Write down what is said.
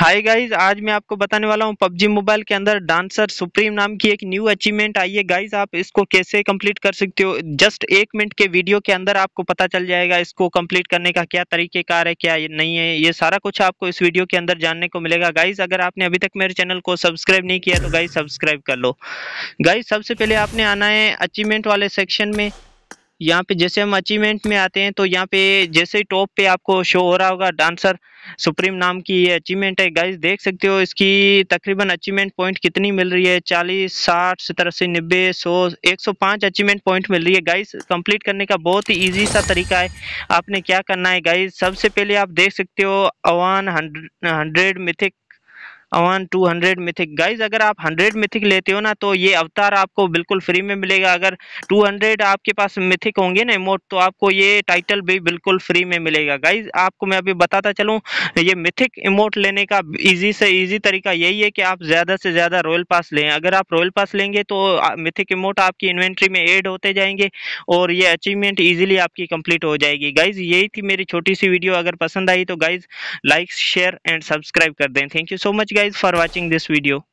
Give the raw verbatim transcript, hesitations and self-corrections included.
Hi guys, आज मैं आपको बताने वाला हूँ पबजी मोबाइल के अंदर डांसर सुप्रीम नाम की एक न्यू अचीवमेंट आई है। गाइस, आप इसको कैसे कंप्लीट कर सकते हो, जस्ट एक मिनट के वीडियो के अंदर आपको पता चल जाएगा। इसको कंप्लीट करने का क्या तरीकेकार है, क्या ये नहीं है, ये सारा कुछ आपको इस वीडियो के अंदर जानने को मिलेगा। गाइस, अगर आपने अभी तक मेरे चैनल को सब्सक्राइब नहीं किया तो गाइस सब्सक्राइब कर लो। गाइस, सबसे पहले आपने आना है अचीवमेंट वाले सेक्शन में। यहाँ पे जैसे हम अचीवमेंट में आते हैं तो यहाँ पे जैसे ही टॉप पे आपको शो हो रहा होगा डांसर सुप्रीम नाम की ये अचीवमेंट है। गाइस, देख सकते हो इसकी तकरीबन अचीवमेंट पॉइंट कितनी मिल रही है, चालीस, साठ, सत्तर, अस्सी, नब्बे, सौ, एक सौ पाँच अचीवमेंट पॉइंट मिल रही है। गाइस, कंप्लीट करने का बहुत ही इजी सा तरीका है। आपने क्या करना है गाइस, सबसे पहले आप देख सकते हो one hundred hundred mythic, one two hundred mythic. Guys, अगर आप हंड्रेड मिथिक लेते हो ना तो ये अवतार आपको बिल्कुल फ्री में मिलेगा। अगर टू हंड्रेड आपके पास मिथिक होंगे ना इमोट, तो आपको ये टाइटल भी बिल्कुल फ्री में मिलेगा। गाइज, आपको मैं अभी बताता चलूं, ये मिथिक इमोट लेने का इजी से इजी तरीका यही है कि आप ज्यादा से ज्यादा रॉयल पास लें। अगर आप रॉयल पास लेंगे तो मिथिक इमोट आपकी इन्वेंट्री में ऐड होते जाएंगे और ये अचीवमेंट इजीली आपकी कंप्लीट हो जाएगी। गाइज, यही थी मेरी छोटी सी वीडियो। अगर पसंद आई तो guys like, share and subscribe कर दें। Thank you so much guys for watching this video.